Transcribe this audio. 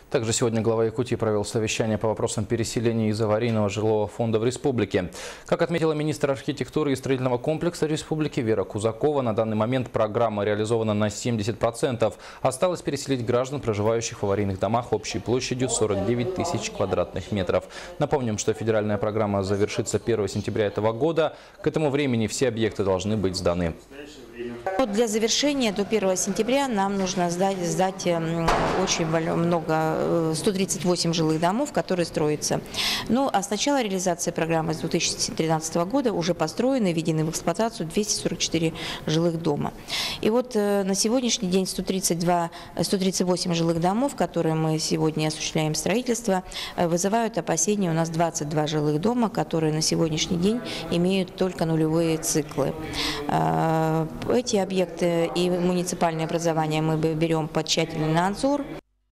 Также сегодня глава Якутии провел совещание по вопросам переселения из аварийного жилого фонда в республике. Как отметила министр архитектуры и строительного комплекса республики Вера Кузакова, на данный момент программа реализована на 70%. Осталось переселить граждан, проживающих в аварийных домах общей площадью 49 тысяч квадратных метров. Напомним, что федеральная программа завершится 1 сентября этого года. К этому времени все объекты должны быть сданы. Для завершения до 1 сентября нам нужно сдать очень много, 138 жилых домов, которые строятся. Ну, а с начала реализации программы с 2013 года уже построены и введены в эксплуатацию 244 жилых дома. И вот на сегодняшний день 138 жилых домов, которые мы сегодня осуществляем строительство, вызывают опасения. У нас 22 жилых дома, которые на сегодняшний день имеют только нулевые циклы. Эти объекты и муниципальное образование мы берем под тщательный надзор.